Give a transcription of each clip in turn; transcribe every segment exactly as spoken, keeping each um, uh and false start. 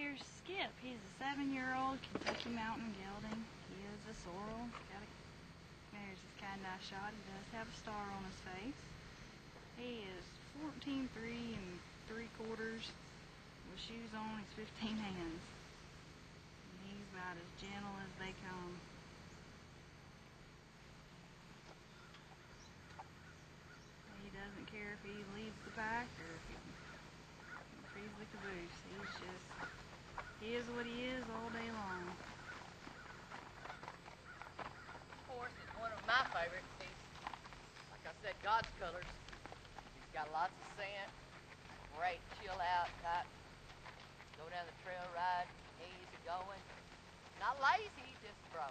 Here's Skip. He's a seven-year-old Kentucky Mountain Gelding. He is a sorrel. Got a, there's his kind of nice shot. He does have a star on his face. He is fourteen three and three quarters with shoes on. He's fifteen hands. And he's about as gentle as they come. He doesn't care if he leads the pack or if, he, if he's the caboose. He's just, he is what he is all day long. Horse is one of my favorites. He's, like I said, God's colors. He's got lots of scent, great chill out type. Go down the trail ride, easy going. Not lazy, just broke.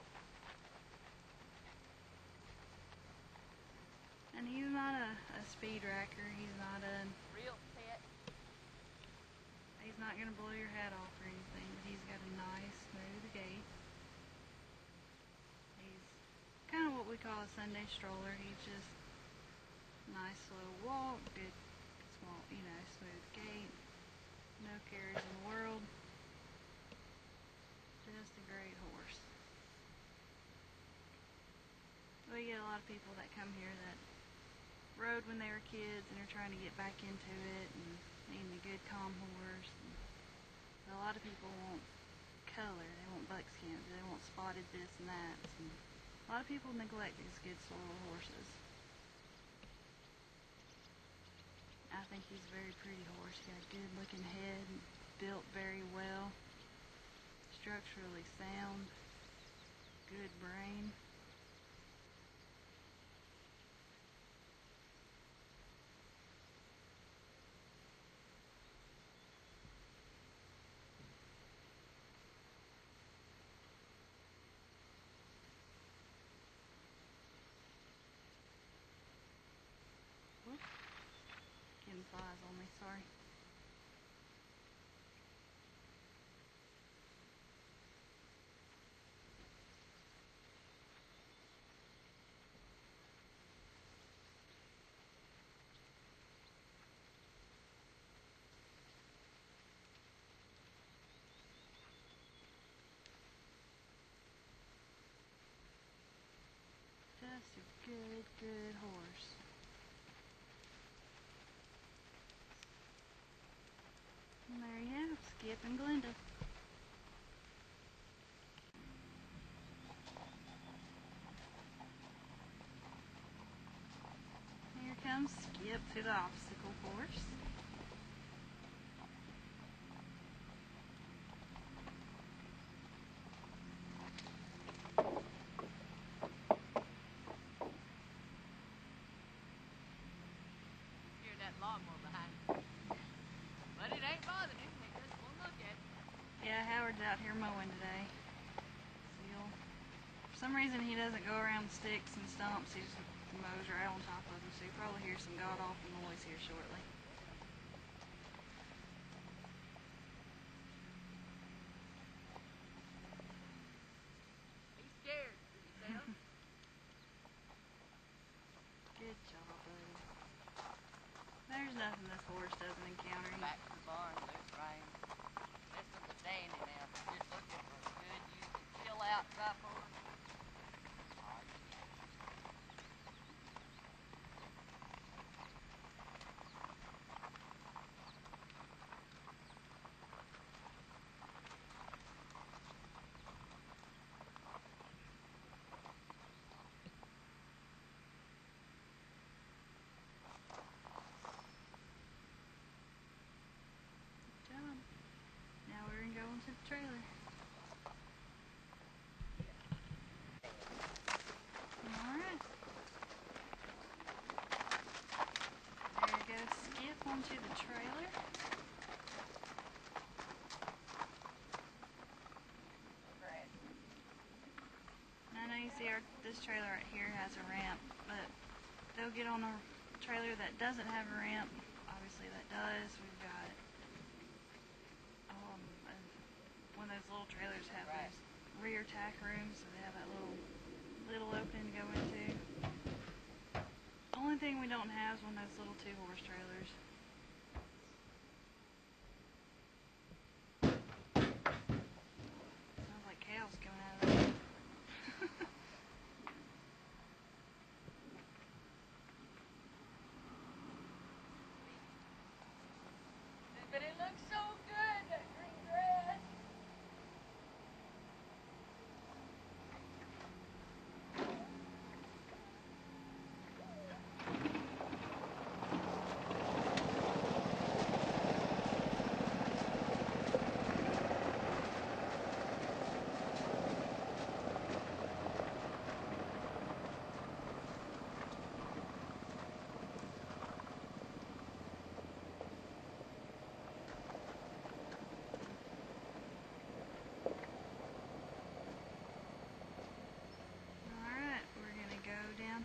And he's not a, a speed racker. He's not a Real pet. He's not going to blow your head off or anything, but he's got a nice, smooth gait. He's kind of what we call a Sunday stroller. He's just nice, slow walk, good, small, you know, smooth gait, no cares in the world. Just a great horse. We get a lot of people that come here that rode when they were kids and are trying to get back into it and needing a good calm horse. And a lot of people want color, they want buckskin, they want spotted this and that. And a lot of people neglect these good sorrel horses. I think he's a very pretty horse. He's got a good looking head, built very well, structurally sound, good brain. Whoop. Getting flies on me, sorry. Just a good, good horse. And there you have Skip and Glenda. Here comes Skip to the obstacle course. Hear that lawnmower behind him. But it ain't bothering him. He just won't look at it. Yeah, Howard's out here mowing today. Seal. For some reason he doesn't go around sticks and stumps. He just mows right on top of them. So you'll probably hear some god-awful noise here shortly. He's scared. Did you see him? Good job, buddy. There's nothing this horse doesn't encounter. Back to the barn, loose rein. Listen to Danny now. Just looking for a good, easy, chill out type horse. Good job. Now we're going to go into the trailer. Alright. There goes Skip onto the trailer. And I know you see our, this trailer right here has a ramp, but they'll get on a trailer that doesn't have a ramp. Obviously that does. We've got um, a, one of those little trailers have Right. those rear tack rooms, so they have that little little opening to go into. Only thing we don't have is one of those little two horse trailers.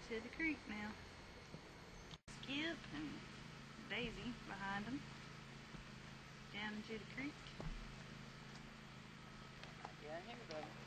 to the creek now. Skip and Daisy behind them. Down into the creek. Yeah, here we go.